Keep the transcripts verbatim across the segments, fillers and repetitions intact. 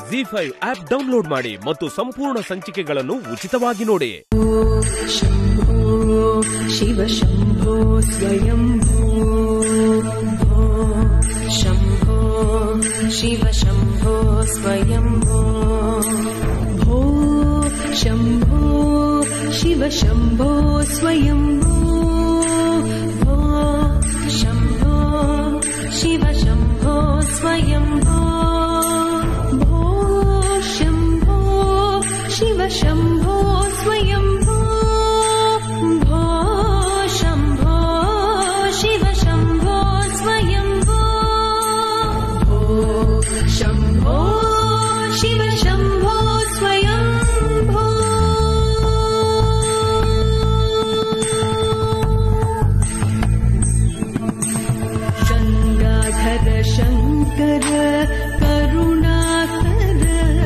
G five app download ಮಾಡಿ ಮತ್ತು ಸಂಪೂರ್ಣ ಸಂಚಿಕೆಗಳನ್ನು ಉಚಿತವಾಗಿ ನೋಡಿ. ಶಿವ ಶಂಭೋ ಸ್ವಯಂಭೋ ಶಂಭೋ ಶಿವ ಶಂಭೋ ಸ್ವಯಂಭೋ ಭೋ ಶಂಭೋ ಶಿವ ಶಂಭೋ ಸ್ವಯಂಭೋ ಭೋ ಶಂಭೋ ಶಿವ ಶಂಭೋ ಸ್ವಯಂಭೋ ಭೋ ಶಂಭೋ ಶಿವ ಶಂಭೋ ಸ್ವಯಂಭೋ ಭೋ ಶಂಭೋ ಶಿವ ಶಂಭೋ ಸ್ವಯಂಭೋ ಭೋ ಶಂಭೋ ಶಿವ ಶಂಭೋ ಸ್ವಯಂಭೋ ಗಂಗಾಧರ ಶಂಕರ ಕರುಣಾಕರ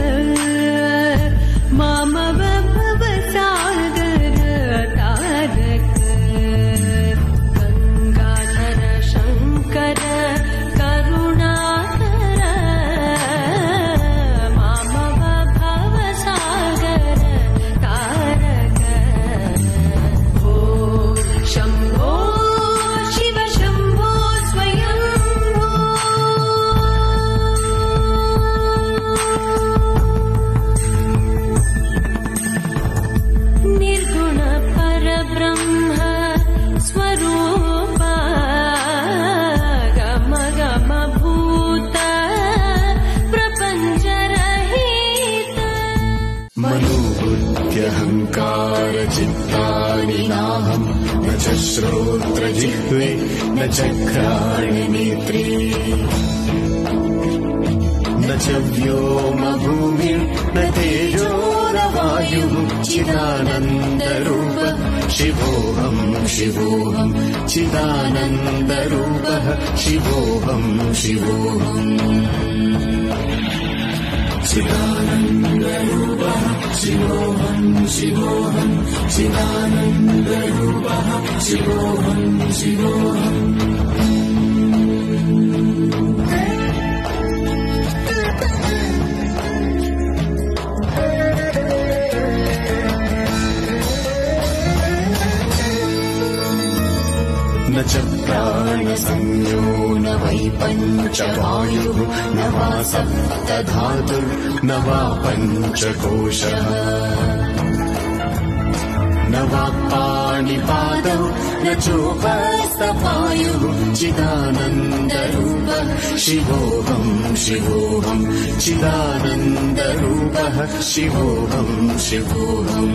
ಮಾಮವ ಭವಸಾಗರ ತಾರಕ ಗಂಗಾಧರ ಶಂಕರ ಕರುಣಾಕರ ಮಾಮವ ಭವಸಾಗರ ತಾರಕ ಭೋ ಶಂಭೋ ಶಿವ ಶಂಭೋ ಸ್ವಯಂಭೋ ನಿರ್ಗುಣ ಪರಬ್ರಹ್ಮ ಸ್ವರೂಪ ಗಮ ಗಮ ಭೂತ ಪ್ರಪಂಚರಹಿತ मनोबुद्ध्यहङ्कार चित्तानि नाहं न च श्रोत्र जिह्वे न च घ्राणि नेत्रे न च व्योम भूमिर्न तेजो न वायुः चिदानन्दरूपः शिवोऽहं शिवोऽहं चिदानन्दरूपः शिवोऽहं शिवोऽहम् चिदानन्दरूपः शिवोऽहं शिवोऽहं चिदानन्दरूपः शिवोऽहं शिवोऽहम् न च प्राणसंज्ञो न वै पञ्चवायुः न वा सप्तधातुर्न वा पञ्चकोशः न वा पाणिपादौ न चोपस्तपायुः चिदानन्दरूपः शिवोऽहं शिवोऽहं चिदानन्दरूपः शिवोऽहं शिवोऽहम्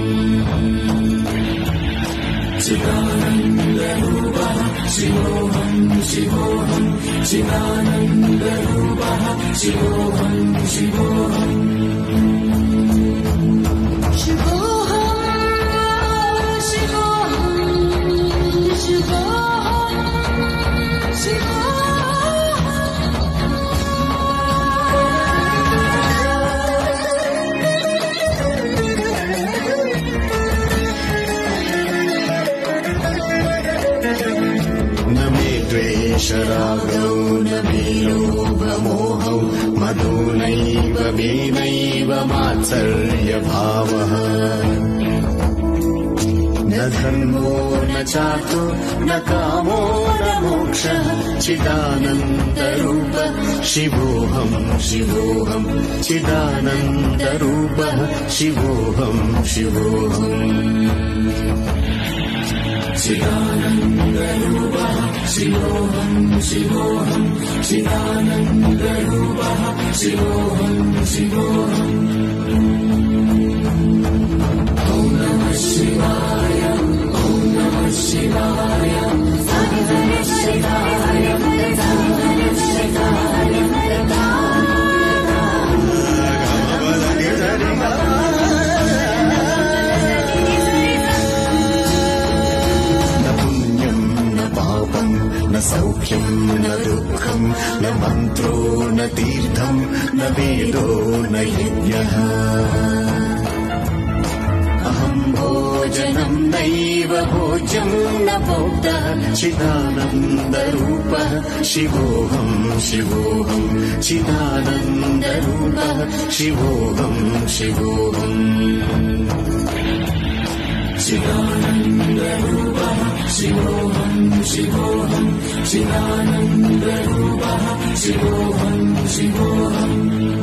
चिदानन्दरूपः शिवोऽहं शिवोऽहं चिदानन्दरूपः शिवोऽहं शिवोऽहम् शिवोऽहं शिवोऽहं शिवोऽहं द्वेषरागौ न मे लोभमोहौ मदो नैव मे नैव मात्सर्यभावः न धर्मो न चार्तो न कामो न मोक्षः चिदानन्दरूपः शिवोऽहं शिवोऽहं चिदानन्दरूपः शिवोऽहं शिवोऽहम् चिदानन्दरूपः शिवोऽहं शिवोऽहं चिदानन्दरूपः शिवोऽहं शिवोऽहम् ॐ नमः शिवाय ॐ नमः शिवाय हरे शिवाय हरे शिवाय न सौख्यं न दुःखं न मन्त्रो न तीर्थं न वेदो न यज्ञः अहं भोजनं नैव भोज्यं न भोक्तः चिदानन्दरूपः शिवोऽहं शिवोऽहं चिदानन्दरूपः शिवोऽहं शिवोऽहम् चिदानन्दरूपः शिवोऽहं शिवोऽहं चिदानन्दरूपः शिवोऽहं शिवोऽहम्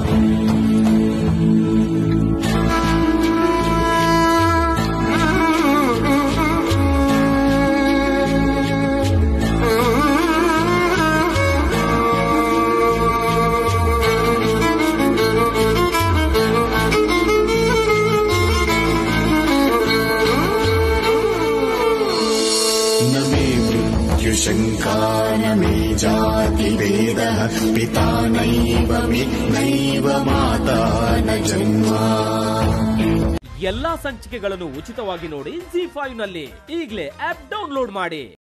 शङ्का न मे जातिभेदः पिता नैव मे नैव माता न जन्म ಎಲ್ಲಾ ಸಂಚಿಕೆಗಳನ್ನು ಉಚಿತವಾಗಿ ನೋಡಿ ಜಿ ಫೈವ್ ನಲ್ಲಿ ಈಗಲೇ ಆಪ್ ಡೌನ್ಲೋಡ್ ಮಾಡಿ.